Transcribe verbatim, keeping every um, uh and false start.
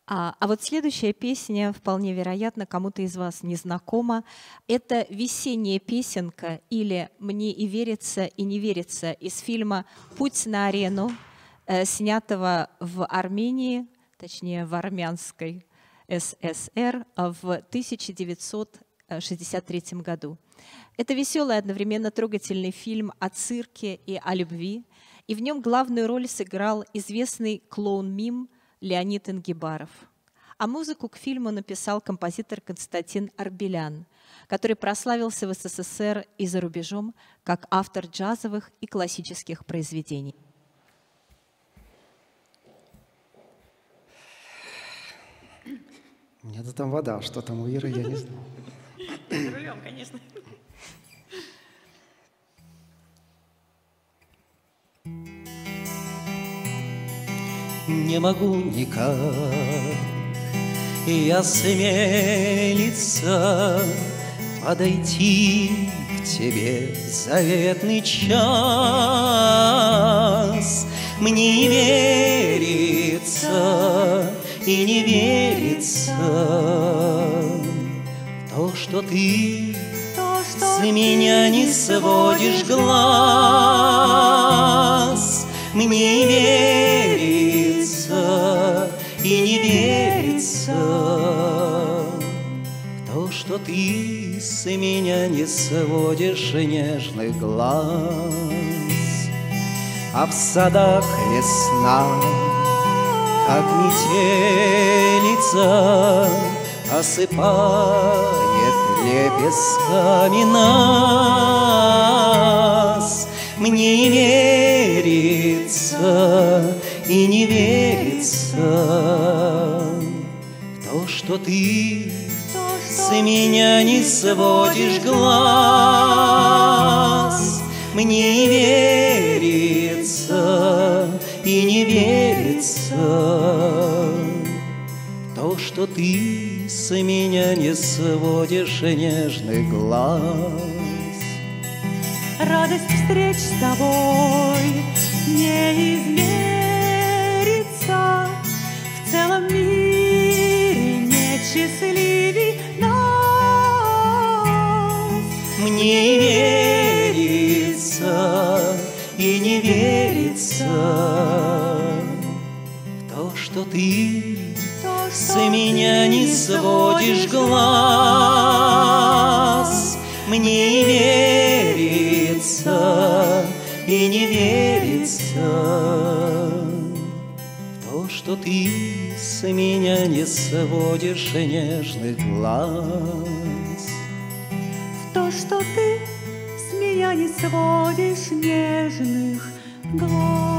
А, а вот следующая песня, вполне вероятно, кому-то из вас не знакома. Это весенняя песенка или «Мне и верится, и не верится» из фильма «Путь на арену», э, снятого в Армении, точнее в армянской ССР в тысяча девятьсот шестьдесят третьем году. Это веселый, одновременно трогательный фильм о цирке и о любви, и в нем главную роль сыграл известный клоун-мим Леонид Ингибаров. А музыку к фильму написал композитор Константин Арбелян, который прославился в СССР и за рубежом как автор джазовых и классических произведений. Где-то там вода, что там у Иры, я не знаю. За рулем, конечно. Не могу никак я осмелиться подойти к тебе в заветный час. Мне не верится и не верится в то, что ты с меня не сводишь глаз. Мне не верится и не верится в то, что ты с меня не сводишь нежных глаз. А в садах весна, как метелица, осыпает лепестками нас. Мне не верится и не верится в то, что ты с меня не сводишь глаз. Мне не верится и не верится в то, что ты с меня не сводишь нежных глаз. Радость встреч с тобой не измерится, в целом мире нет счастливей нас. Мне не верится и не верится в то, что ты с меня не сводишь глаз. Мне не верится и не верится в то, что ты с меня не сводишь нежных глаз. В то, что ты с меня не сводишь нежных глаз.